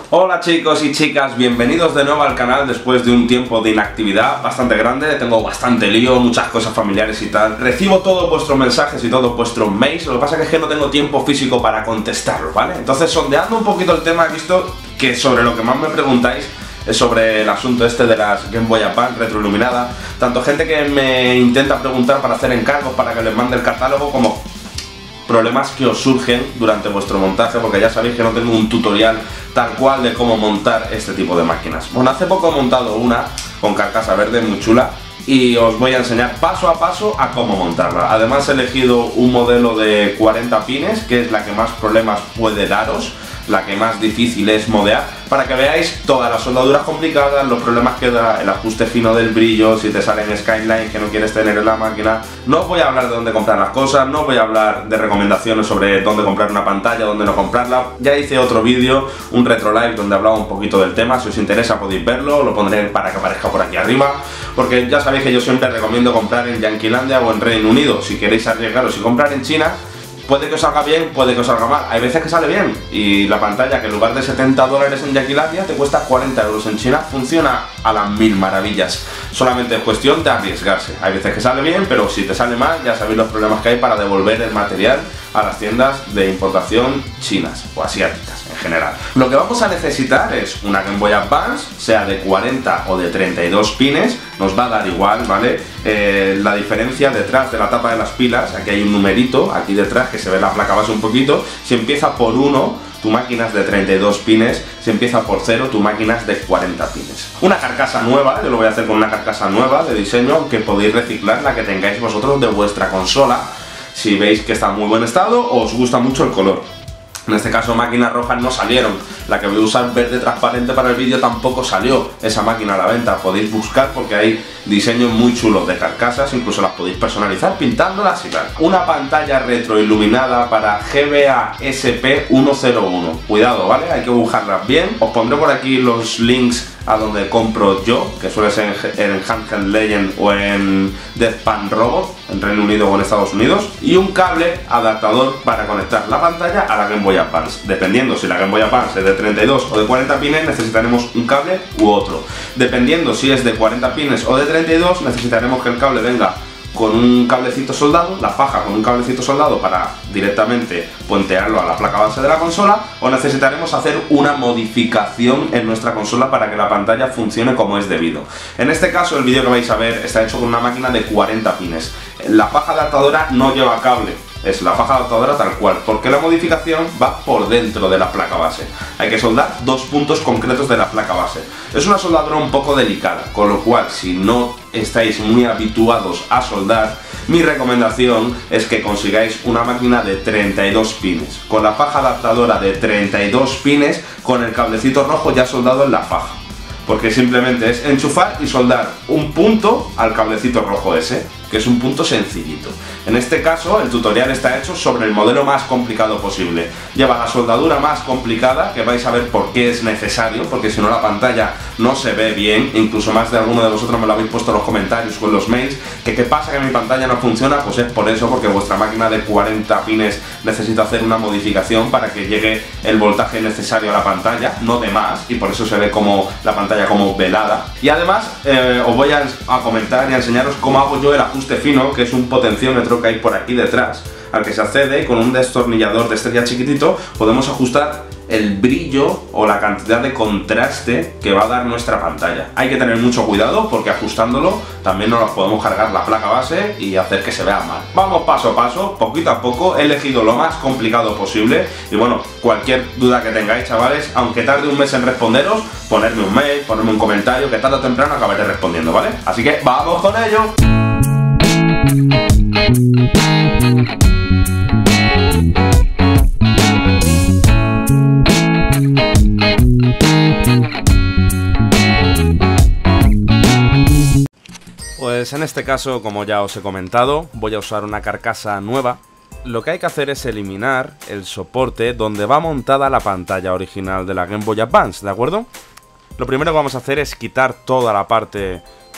Hola chicos y chicas, bienvenidos de nuevo al canal después de un tiempo de inactividad bastante grande. Tengo bastante lío, muchas cosas familiares y tal. Recibo todos vuestros mensajes y todos vuestros mails, lo que pasa es que no tengo tiempo físico para contestarlos, ¿vale? Entonces, sondeando un poquito el tema, he visto que sobre lo que más me preguntáis es sobre el asunto este de las Game Boy Advance retroiluminada. Tanto gente que me intenta preguntar para hacer encargos para que les mande el catálogo, como problemas que os surgen durante vuestro montaje, porque ya sabéis que no tengo un tutorial tal cual de cómo montar este tipo de máquinas. Bueno, hace poco he montado una con carcasa verde muy chula y os voy a enseñar paso a paso a cómo montarla. Además he elegido un modelo de 40 pines, que es la que más problemas puede daros, la que más difícil es modear, para que veáis todas las soldaduras complicadas, los problemas que da, el ajuste fino del brillo, si te salen skylines que no quieres tener en la máquina. No os voy a hablar de dónde comprar las cosas, no os voy a hablar de recomendaciones sobre dónde comprar una pantalla, dónde no comprarla. Ya hice otro vídeo, un retro live, donde hablaba un poquito del tema. Si os interesa podéis verlo, lo pondré para que aparezca por aquí arriba, porque ya sabéis que yo siempre recomiendo comprar en Yanquilandia o en Reino Unido. Si queréis arriesgaros y comprar en China, puede que os salga bien, puede que os salga mal. Hay veces que sale bien y la pantalla, que en lugar de 70 dólares en Yanquilandia te cuesta 40 euros en China, funciona a las mil maravillas. Solamente es cuestión de arriesgarse. Hay veces que sale bien, pero si te sale mal, ya sabéis los problemas que hay para devolver el material a las tiendas de importación chinas o asiáticas en general. Lo que vamos a necesitar es una Game Boy Advance, sea de 40 o de 32 pines, nos va a dar igual, ¿vale? La diferencia detrás de la tapa de las pilas, aquí hay un numerito, aquí detrás que se ve la placa base un poquito. Si empieza por 1, tu máquina es de 32 pines, si empieza por 0, tu máquina es de 40 pines. Una carcasa nueva, yo lo voy a hacer con una carcasa nueva de diseño, aunque podéis reciclar la que tengáis vosotros de vuestra consola, si veis que está en muy buen estado o os gusta mucho el color. En este caso máquinas rojas no salieron, la que voy a usar verde transparente para el vídeo tampoco salió esa máquina a la venta. Podéis buscar porque hay diseños muy chulos de carcasas, incluso las podéis personalizar pintándolas y tal. Una pantalla retroiluminada para GBA SP101, cuidado, ¿vale? Hay que buscarlas bien. Os pondré por aquí los links a donde compro yo, que suele ser en Handheld Legend o en Deathpan Robot, en Reino Unido o en Estados Unidos, y un cable adaptador para conectar la pantalla a la Game Boy Advance. Dependiendo si la Game Boy Advance es de 32 o de 40 pines, necesitaremos un cable u otro. Dependiendo si es de 40 pines o de 32, necesitaremos que el cable venga con un cablecito soldado, la faja con un cablecito soldado para directamente puentearlo a la placa base de la consola, o necesitaremos hacer una modificación en nuestra consola para que la pantalla funcione como es debido. En este caso el vídeo que vais a ver está hecho con una máquina de 40 pines. La faja adaptadora no lleva cable, es la faja adaptadora tal cual, porque la modificación va por dentro de la placa base. Hay que soldar dos puntos concretos de la placa base. Es una soldadura un poco delicada, con lo cual si no estáis muy habituados a soldar, mi recomendación es que consigáis una máquina de 32 pines, con la faja adaptadora de 32 pines, con el cablecito rojo ya soldado en la faja. Porque simplemente es enchufar y soldar un punto al cablecito rojo ese, que es un punto sencillito. En este caso el tutorial está hecho sobre el modelo más complicado posible. Lleva la soldadura más complicada, que vais a ver por qué es necesario, porque si no la pantalla no se ve bien. Incluso más de alguno de vosotros me lo habéis puesto en los comentarios o en los mails, que qué pasa que mi pantalla no funciona. Pues es por eso, porque vuestra máquina de 40 pines necesita hacer una modificación para que llegue el voltaje necesario a la pantalla, no de más, y por eso se ve como la pantalla como velada. Y además os voy a comentar y a enseñaros cómo hago yo el ajuste fino, que es un potenciómetro que hay por aquí detrás, al que se accede, y con un destornillador de estrella chiquitito podemos ajustar el brillo o la cantidad de contraste que va a dar nuestra pantalla. Hay que tener mucho cuidado porque ajustándolo también nos podemos cargar la placa base y hacer que se vea mal. Vamos paso a paso, poquito a poco. He elegido lo más complicado posible y bueno, cualquier duda que tengáis, chavales, aunque tarde un mes en responderos, ponerme un mail, ponerme un comentario, que tarde o temprano acabaré respondiendo, ¿vale? Así que ¡vamos con ello! Pues en este caso, como ya os he comentado, voy a usar una carcasa nueva. Lo que hay que hacer es eliminar el soporte donde va montada la pantalla original de la Game Boy Advance, ¿de acuerdo? Lo primero que vamos a hacer es quitar toda la parte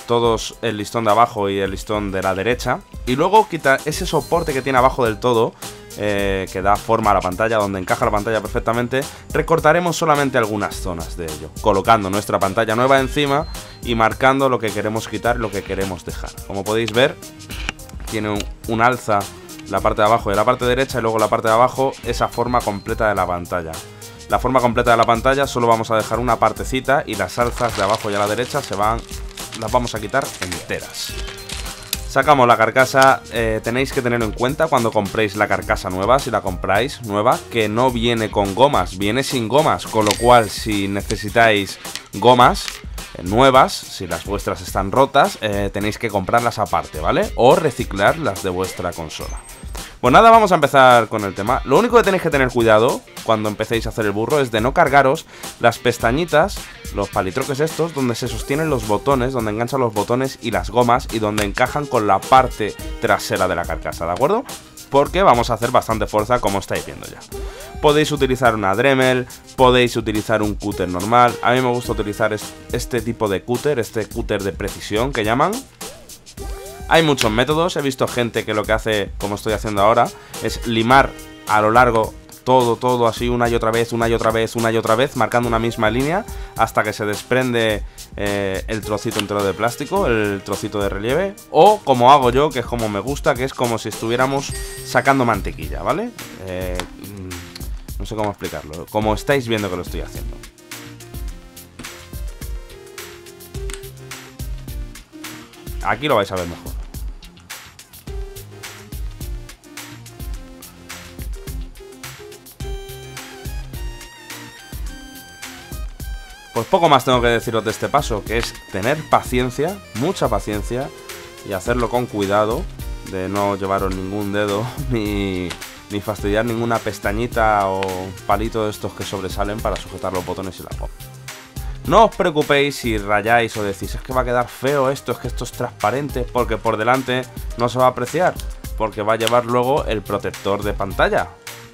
todos el listón de abajo y el listón de la derecha. Y luego quitar ese soporte que tiene abajo del todo, que da forma a la pantalla, donde encaja la pantalla perfectamente. Recortaremos solamente algunas zonas de ello, colocando nuestra pantalla nueva encima y marcando lo que queremos quitar y lo que queremos dejar. Como podéis ver, tiene un alza la parte de abajo y la parte derecha, y luego la parte de abajo esa forma completa de la pantalla. La forma completa de la pantalla solo vamos a dejar una partecita, y las alzas de abajo y a la derecha las vamos a quitar enteras. Sacamos la carcasa. Tenéis que tenerlo en cuenta cuando compréis la carcasa nueva, si la compráis nueva, que no viene con gomas, viene sin gomas, con lo cual si necesitáis gomas nuevas, si las vuestras están rotas, tenéis que comprarlas aparte, ¿vale? O reciclar las de vuestra consola. Pues nada, vamos a empezar con el tema. Lo único que tenéis que tener cuidado cuando empecéis a hacer el burro es de no cargaros las pestañitas, los palitroques estos, donde se sostienen los botones, donde enganchan los botones y las gomas, y donde encajan con la parte trasera de la carcasa, ¿de acuerdo? Porque vamos a hacer bastante fuerza, como estáis viendo ya. Podéis utilizar una Dremel, podéis utilizar un cúter normal. A mí me gusta utilizar este tipo de cúter, este cúter de precisión que llaman. Hay muchos métodos, he visto gente que lo que hace, como estoy haciendo ahora, es limar a lo largo todo así, una y otra vez, una y otra vez, una y otra vez, marcando una misma línea hasta que se desprende el trocito entero de plástico, el trocito de relieve. O como hago yo, que es como me gusta, que es como si estuviéramos sacando mantequilla, ¿vale? No sé cómo explicarlo, como estáis viendo que lo estoy haciendo. Aquí lo vais a ver mejor. Pues poco más tengo que deciros de este paso, que es tener paciencia, mucha paciencia, y hacerlo con cuidado, de no llevaros ningún dedo, ni fastidiar ninguna pestañita o palito de estos que sobresalen para sujetar los botones y la goma. No os preocupéis si rayáis o decís, es que va a quedar feo esto, es que esto es transparente, porque por delante no se va a apreciar, porque va a llevar luego el protector de pantalla.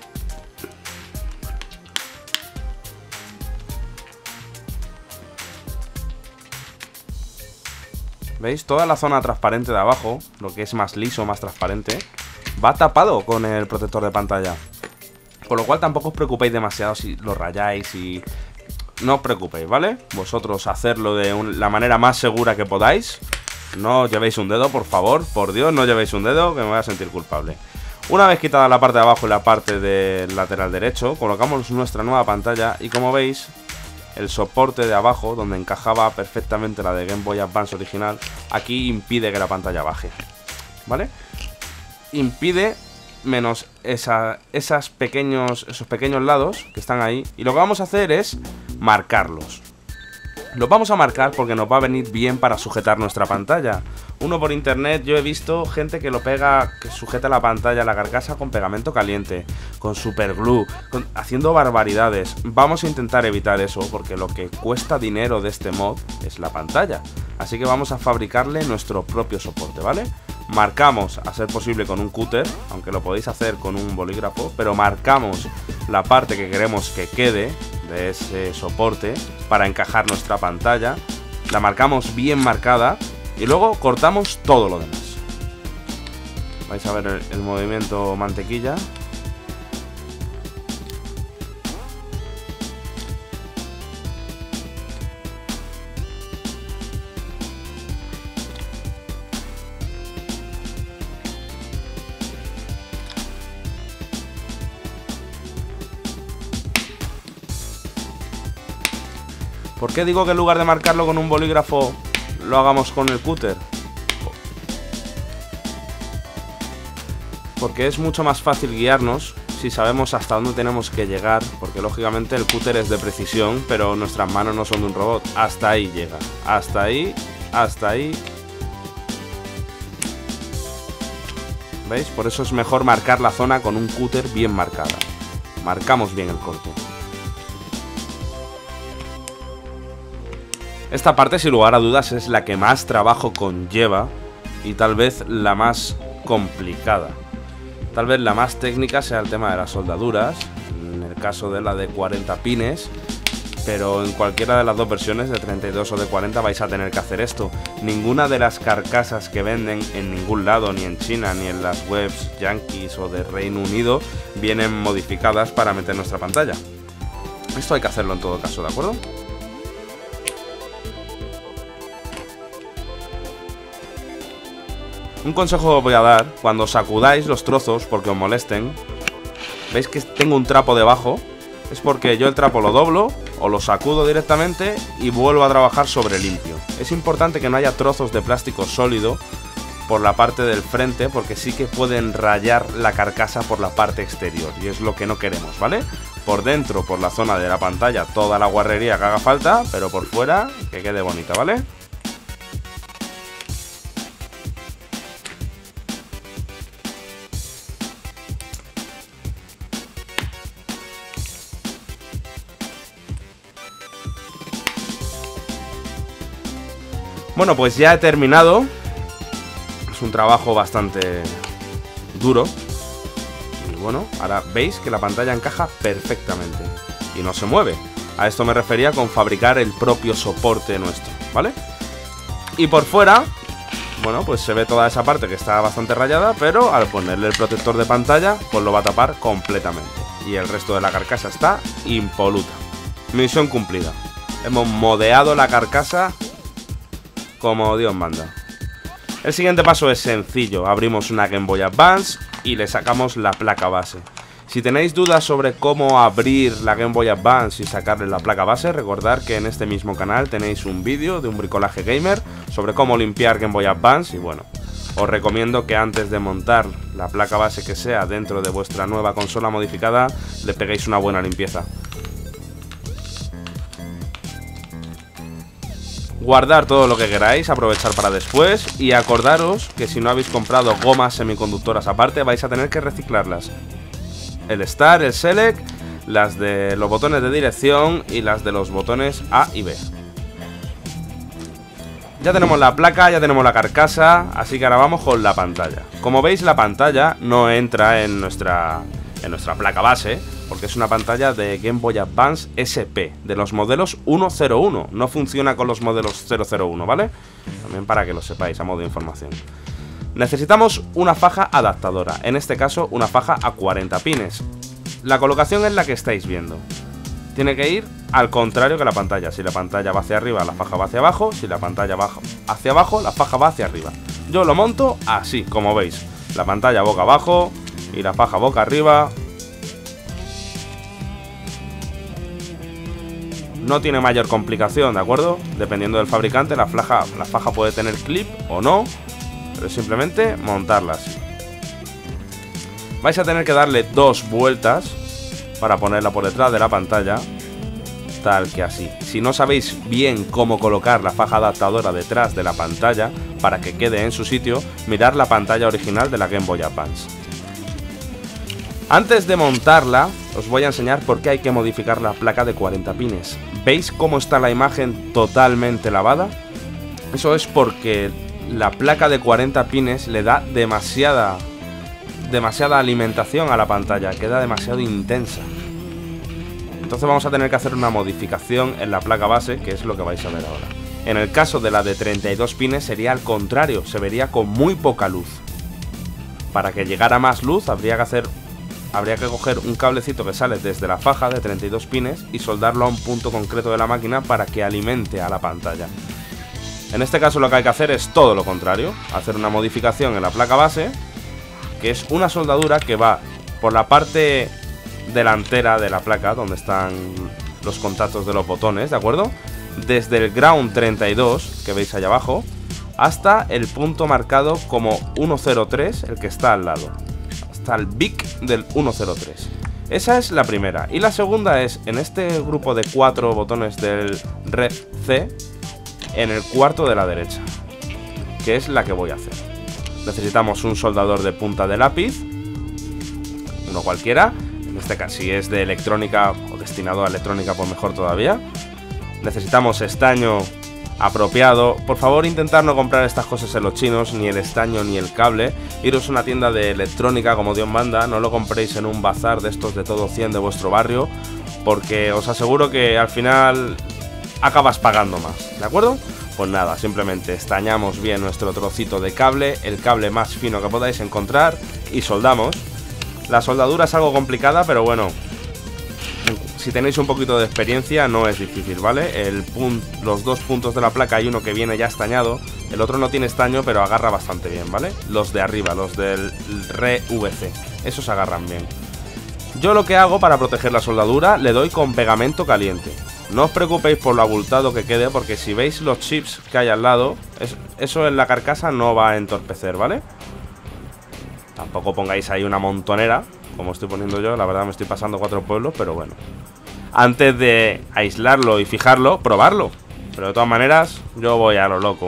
¿Veis? Toda la zona transparente de abajo, lo que es más liso, más transparente, va tapado con el protector de pantalla. Con lo cual tampoco os preocupéis demasiado si lo rayáis y... No os preocupéis, ¿vale? Vosotros hacerlo de la manera más segura que podáis. No llevéis un dedo, por favor. Por Dios, no llevéis un dedo, que me voy a sentir culpable. Una vez quitada la parte de abajo y la parte del lateral derecho, colocamos nuestra nueva pantalla y, como veis, el soporte de abajo, donde encajaba perfectamente la de Game Boy Advance original, aquí impide que la pantalla baje, ¿vale? Impide menos esos pequeños lados que están ahí. Y lo que vamos a hacer es marcarlos. Los vamos a marcar porque nos va a venir bien para sujetar nuestra pantalla. Uno por internet, yo he visto gente que lo pega, que sujeta la pantalla, la carcasa con pegamento caliente, con superglue, haciendo barbaridades. Vamos a intentar evitar eso, porque lo que cuesta dinero de este mod es la pantalla. Así que vamos a fabricarle nuestro propio soporte, ¿vale? Marcamos, a ser posible con un cúter, aunque lo podéis hacer con un bolígrafo, pero marcamos la parte que queremos que quede de ese soporte para encajar nuestra pantalla. La marcamos bien marcada y luego cortamos todo lo demás. Vais a ver el movimiento mantequilla. ¿Por qué digo que en lugar de marcarlo con un bolígrafo lo hagamos con el cúter? Porque es mucho más fácil guiarnos si sabemos hasta dónde tenemos que llegar, porque lógicamente el cúter es de precisión, pero nuestras manos no son de un robot. Hasta ahí llega, hasta ahí, hasta ahí. ¿Veis? Por eso es mejor marcar la zona con un cúter bien marcada. Marcamos bien el corte. Esta parte, sin lugar a dudas, es la que más trabajo conlleva y tal vez la más complicada. Tal vez la más técnica sea el tema de las soldaduras, en el caso de la de 40 pines. pero en cualquiera de las dos versiones, de 32 o de 40, vais a tener que hacer esto. Ninguna de las carcasas que venden en ningún lado, ni en China, ni en las webs yankees o de Reino Unido, vienen modificadas para meter en nuestra pantalla. Esto hay que hacerlo en todo caso, ¿de acuerdo? Un consejo os voy a dar: cuando sacudáis los trozos porque os molesten, veis que tengo un trapo debajo, es porque yo el trapo lo doblo o lo sacudo directamente y vuelvo a trabajar sobre limpio. Es importante que no haya trozos de plástico sólido por la parte del frente, porque sí que pueden rayar la carcasa por la parte exterior y es lo que no queremos, ¿vale? Por dentro, por la zona de la pantalla, toda la guarrería que haga falta, pero por fuera que quede bonita, ¿vale? Bueno, pues ya he terminado. Es un trabajo bastante duro. Y bueno, ahora veis que la pantalla encaja perfectamente y no se mueve. A esto me refería con fabricar el propio soporte nuestro, ¿vale? Y por fuera, bueno, pues se ve toda esa parte que está bastante rayada, pero al ponerle el protector de pantalla, pues lo va a tapar completamente. Y el resto de la carcasa está impoluta. Misión cumplida. Hemos modeado la carcasa como Dios manda. El siguiente paso es sencillo. Abrimos una Game Boy Advance y le sacamos la placa base. Si tenéis dudas sobre cómo abrir la Game Boy Advance y sacarle la placa base, recordad que en este mismo canal tenéis un vídeo de un bricolaje gamer sobre cómo limpiar Game Boy Advance. Y bueno, os recomiendo que antes de montar la placa base que sea dentro de vuestra nueva consola modificada, le peguéis una buena limpieza. Guardar todo lo que queráis, aprovechar para después y acordaros que si no habéis comprado gomas semiconductoras aparte vais a tener que reciclarlas. El Start, el Select, las de los botones de dirección y las de los botones A y B. Ya tenemos la placa, ya tenemos la carcasa, así que ahora vamos con la pantalla. Como veis, la pantalla no entra en nuestra placa base, porque es una pantalla de Game Boy Advance SP, de los modelos 101, no funciona con los modelos 001, ¿vale? También para que lo sepáis a modo de información. Necesitamos una faja adaptadora, en este caso una faja a 40 pines. La colocación es la que estáis viendo. Tiene que ir al contrario que la pantalla. Si la pantalla va hacia arriba, la faja va hacia abajo. Si la pantalla va hacia abajo, la faja va hacia arriba. Yo lo monto así, como veis. La pantalla boca abajo y la faja boca arriba. No tiene mayor complicación, ¿de acuerdo? Dependiendo del fabricante, la faja puede tener clip o no, pero simplemente montarla así. Vais a tener que darle 2 vueltas para ponerla por detrás de la pantalla, tal que así. Si no sabéis bien cómo colocar la faja adaptadora detrás de la pantalla para que quede en su sitio, mirad la pantalla original de la Game Boy Advance. Antes de montarla, os voy a enseñar por qué hay que modificar la placa de 40 pines. ¿Veis cómo está la imagen totalmente lavada? Eso es porque la placa de 40 pines le da demasiada alimentación a la pantalla, queda demasiado intensa. Entonces vamos a tener que hacer una modificación en la placa base, que es lo que vais a ver ahora. En el caso de la de 32 pines sería al contrario, se vería con muy poca luz. Para que llegara más luz habría que coger un cablecito que sale desde la faja de 32 pines y soldarlo a un punto concreto de la máquina para que alimente a la pantalla. En este caso lo que hay que hacer es todo lo contrario, hacer una modificación en la placa base, que es una soldadura que va por la parte delantera de la placa, donde están los contactos de los botones, ¿de acuerdo? Desde el ground 32, que veis allá abajo, hasta el punto marcado como 103, el que está al lado. Hasta el BIC del 103. Esa es la primera. Y la segunda es en este grupo de 4 botones del Red C, en el cuarto de la derecha, que es la que voy a hacer. Necesitamos un soldador de punta de lápiz, uno cualquiera. En este caso, si es de electrónica o destinado a electrónica, pues mejor todavía. Necesitamos estaño apropiado. Por favor, intentad no comprar estas cosas en los chinos, ni el estaño ni el cable. Iros a una tienda de electrónica como Dios manda. No lo compréis en un bazar de estos de todo 100 de vuestro barrio, porque os aseguro que al final acabas pagando más, ¿de acuerdo? Pues nada, simplemente estañamos bien nuestro trocito de cable, el cable más fino que podáis encontrar, y soldamos. La soldadura es algo complicada, pero bueno, si tenéis un poquito de experiencia no es difícil, ¿vale? Los dos puntos de la placa, hay uno que viene ya estañado, el otro no tiene estaño, pero agarra bastante bien, ¿vale? Los de arriba, los del RVC, esos agarran bien. Yo lo que hago para proteger la soldadura, le doy con pegamento caliente. No os preocupéis por lo abultado que quede, porque si veis los chips que hay al lado, eso en la carcasa no va a entorpecer, ¿vale? Tampoco pongáis ahí una montonera, como estoy poniendo yo. La verdad me estoy pasando 4 pueblos, pero bueno. Antes de aislarlo y fijarlo, probarlo. Pero de todas maneras, yo voy a lo loco.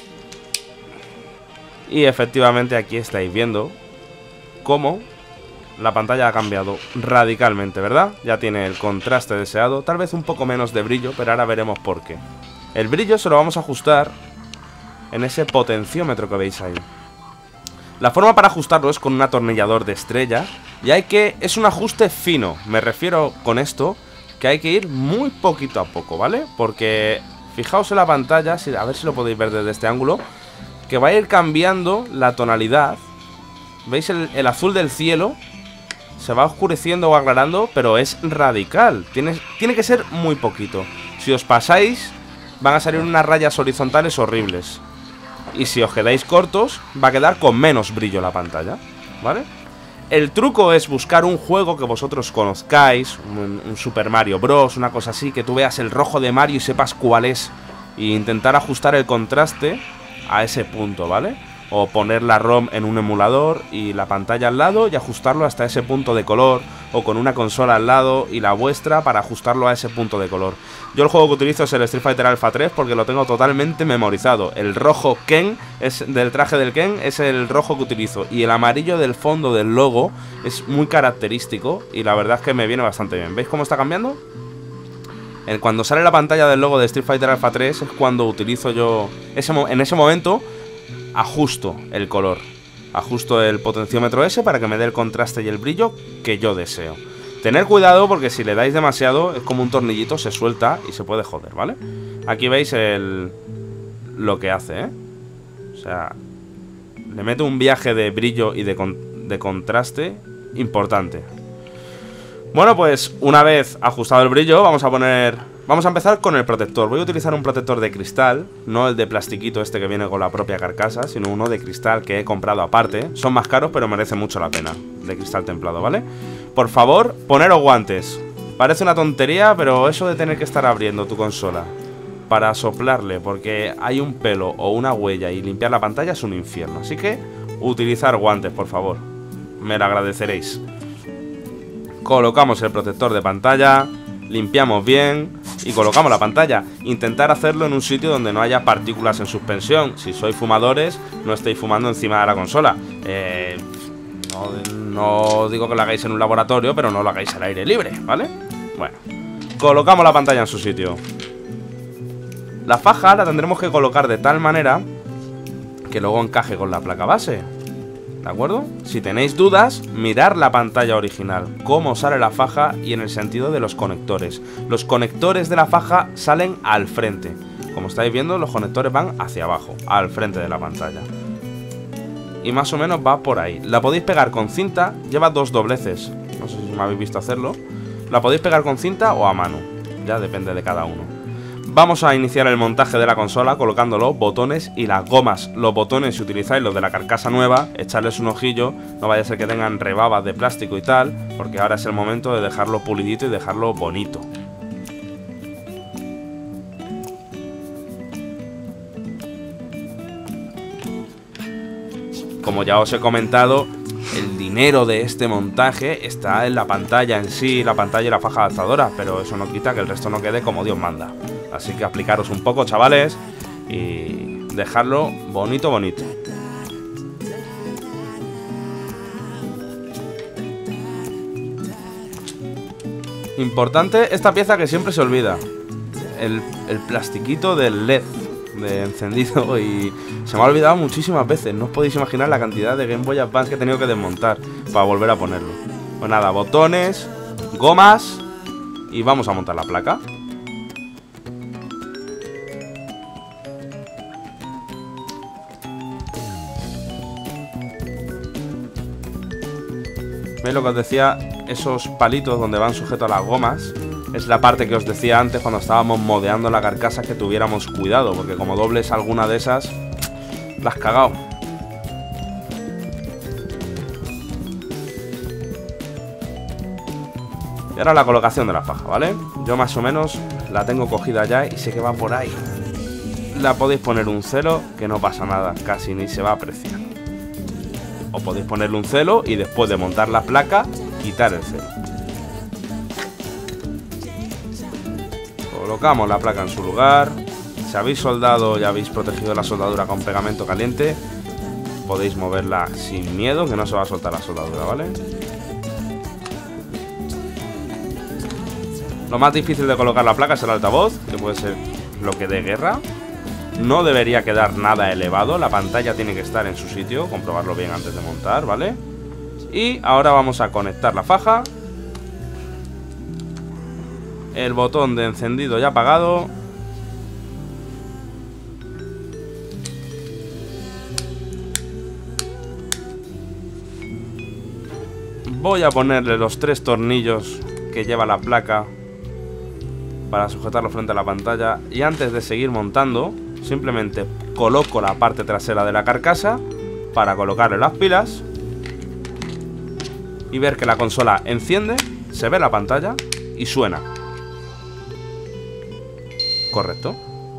Y efectivamente aquí estáis viendo cómo la pantalla ha cambiado radicalmente, ¿verdad? Ya tiene el contraste deseado, tal vez un poco menos de brillo, pero ahora veremos por qué. El brillo se lo vamos a ajustar en ese potenciómetro que veis ahí. La forma para ajustarlo es con un atornillador de estrella, y es un ajuste fino. Me refiero con esto que hay que ir muy poquito a poco, ¿vale? Porque fijaos en la pantalla, a ver si lo podéis ver desde este ángulo, que va a ir cambiando la tonalidad. ¿Veis el azul del cielo? Se va oscureciendo o aclarando, pero es radical. Tiene que ser muy poquito. Si os pasáis, van a salir unas rayas horizontales horribles. Y si os quedáis cortos, va a quedar con menos brillo la pantalla, ¿vale? El truco es buscar un juego que vosotros conozcáis, un Super Mario Bros, una cosa así, que tú veas el rojo de Mario y sepas cuál es, e intentar ajustar el contraste a ese punto, ¿vale? O poner la ROM en un emulador y la pantalla al lado y ajustarlo hasta ese punto de color, o con una consola al lado y la vuestra para ajustarlo a ese punto de color. Yo el juego que utilizo es el Street Fighter Alpha 3 porque lo tengo totalmente memorizado. El rojo Ken, del traje del Ken, es el rojo que utilizo, y el amarillo del fondo del logo es muy característico y la verdad es que me viene bastante bien. ¿Veis cómo está cambiando? Cuando sale la pantalla del logo de Street Fighter Alpha 3 es cuando utilizo yo, en ese momento ajusto el color, ajusto el potenciómetro ese para que me dé el contraste y el brillo que yo deseo. Tener cuidado porque si le dais demasiado es como un tornillito, se suelta y se puede joder, ¿vale? Aquí veis lo que hace, ¿eh? O sea, le mete un viaje de brillo y de contraste importante. Bueno, pues una vez ajustado el brillo, vamos a empezar con el protector. Voy a utilizar un protector de cristal, no el de plastiquito este que viene con la propia carcasa, sino uno de cristal que he comprado aparte. Son más caros, pero merece mucho la pena, de cristal templado, ¿vale? Por favor, poneros guantes. Parece una tontería, pero eso de tener que estar abriendo tu consola para soplarle porque hay un pelo o una huella y limpiar la pantalla es un infierno. Así que utilizar guantes, por favor. Me lo agradeceréis. Colocamos el protector de pantalla, limpiamos bien y colocamos la pantalla. Intentar hacerlo en un sitio donde no haya partículas en suspensión. Si sois fumadores, no estéis fumando encima de la consola. No digo que lo hagáis en un laboratorio, pero no lo hagáis al aire libre, ¿vale? Bueno, colocamos la pantalla en su sitio. La faja la tendremos que colocar de tal manera que luego encaje con la placa base, ¿de acuerdo? Si tenéis dudas, mirad la pantalla original, cómo sale la faja y en el sentido de los conectores. Los conectores de la faja salen al frente. Como estáis viendo, los conectores van hacia abajo, al frente de la pantalla. Y más o menos va por ahí. La podéis pegar con cinta, lleva 2 dobleces. No sé si me habéis visto hacerlo. La podéis pegar con cinta o a mano, ya depende de cada uno. Vamos a iniciar el montaje de la consola colocando los botones y las gomas. Los botones, si utilizáis los de la carcasa nueva, echarles un ojillo, no vaya a ser que tengan rebabas de plástico y tal, porque ahora es el momento de dejarlo pulidito y dejarlo bonito. Como ya os he comentado, el dinero de este montaje está en la pantalla en sí, la pantalla y la faja adaptadora, pero eso no quita que el resto no quede como Dios manda. Así que aplicaros un poco, chavales, y dejarlo bonito, bonito. Importante esta pieza que siempre se olvida, el plastiquito del LED de encendido, y se me ha olvidado muchísimas veces. No os podéis imaginar la cantidad de Game Boy Advance que he tenido que desmontar para volver a ponerlo. Pues nada, botones, gomas y vamos a montar la placa. ¿Veis lo que os decía? Esos palitos donde van sujetos a las gomas es la parte que os decía antes cuando estábamos modeando la carcasa, que tuviéramos cuidado, porque como dobles alguna de esas, la has cagado. Y ahora la colocación de la faja, ¿vale? Yo más o menos la tengo cogida ya y sé que va por ahí. La podéis poner un celo, que no pasa nada, casi ni se va a apreciar. O podéis ponerle un celo y después de montar la placa, quitar el celo. Colocamos la placa en su lugar. Si habéis soldado y habéis protegido la soldadura con pegamento caliente, podéis moverla sin miedo, que no se va a soltar la soldadura, ¿vale? Lo más difícil de colocar la placa es el altavoz, que puede ser bloque de guerra. No debería quedar nada elevado, la pantalla tiene que estar en su sitio, comprobarlo bien antes de montar, ¿vale? Y ahora vamos a conectar la faja. El botón de encendido y apagado. Voy a ponerle los 3 tornillos que lleva la placa para sujetarlo frente a la pantalla. Y antes de seguir montando, simplemente coloco la parte trasera de la carcasa para colocarle las pilas y ver que la consola enciende, se ve la pantalla y suena. Correcto.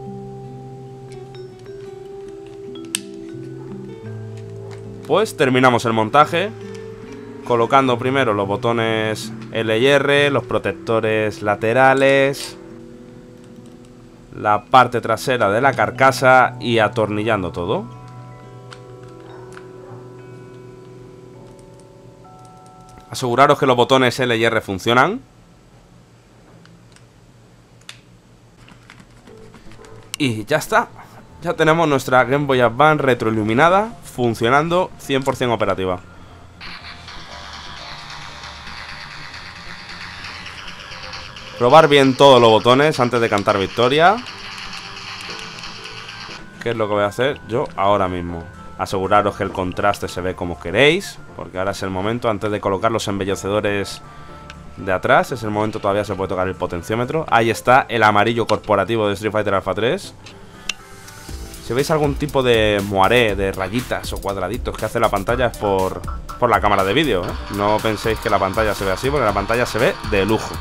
Pues terminamos el montaje colocando primero los botones L y R, los protectores laterales, la parte trasera de la carcasa y atornillando todo. Aseguraros que los botones L y R funcionan. Y ya está. Ya tenemos nuestra Game Boy Advance retroiluminada, funcionando 100% operativa. Probar bien todos los botones antes de cantar victoria. ¿Qué es lo que voy a hacer yo ahora mismo? Aseguraros que el contraste se ve como queréis, porque ahora es el momento, antes de colocar los embellecedores de atrás, es el momento, todavía se puede tocar el potenciómetro. Ahí está el amarillo corporativo de Street Fighter Alpha 3. Si veis algún tipo de moiré, de rayitas o cuadraditos que hace la pantalla, es por la cámara de vídeo, ¿eh? No penséis que la pantalla se ve así, porque la pantalla se ve de lujo.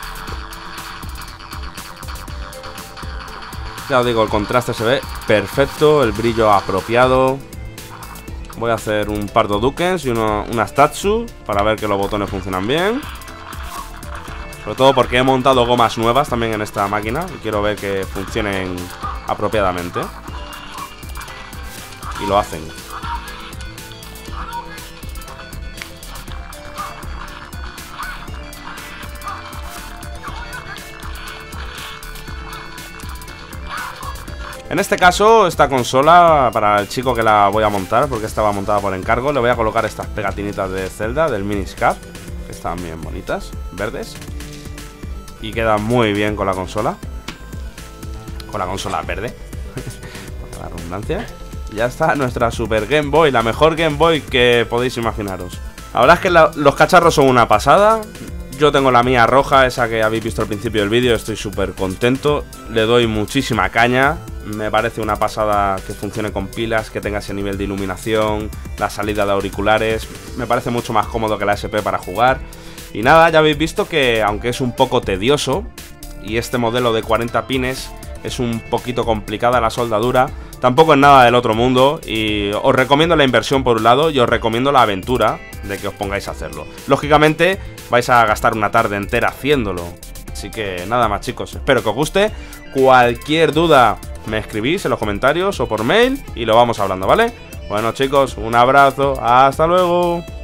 Ya os digo, el contraste se ve perfecto, el brillo apropiado. Voy a hacer un par de Dukens y unas Tatsu para ver que los botones funcionan bien. Sobre todo porque he montado gomas nuevas también en esta máquina y quiero ver que funcionen apropiadamente. Y lo hacen. En este caso, esta consola, para el chico que la voy a montar, porque estaba montada por encargo, le voy a colocar estas pegatinitas de Zelda, del Miniscap, que están bien bonitas, verdes. Y queda muy bien con la consola. Con la consola verde. Por la redundancia. Ya está nuestra Super Game Boy, la mejor Game Boy que podéis imaginaros. La verdad es que los cacharros son una pasada. Yo tengo la mía roja, esa que habéis visto al principio del vídeo, estoy súper contento. Le doy muchísima caña. Me parece una pasada que funcione con pilas, que tenga ese nivel de iluminación, la salida de auriculares. Me parece mucho más cómodo que la SP para jugar. Y nada, ya habéis visto que aunque es un poco tedioso, y este modelo de 40 pines es un poquito complicada la soldadura, tampoco es nada del otro mundo. Y os recomiendo la inversión por un lado, y os recomiendo la aventura de que os pongáis a hacerlo. Lógicamente vais a gastar una tarde entera haciéndolo. Así que nada más, chicos, espero que os guste. Cualquier duda me escribís en los comentarios o por mail y lo vamos hablando, ¿vale? Bueno, chicos, un abrazo, hasta luego.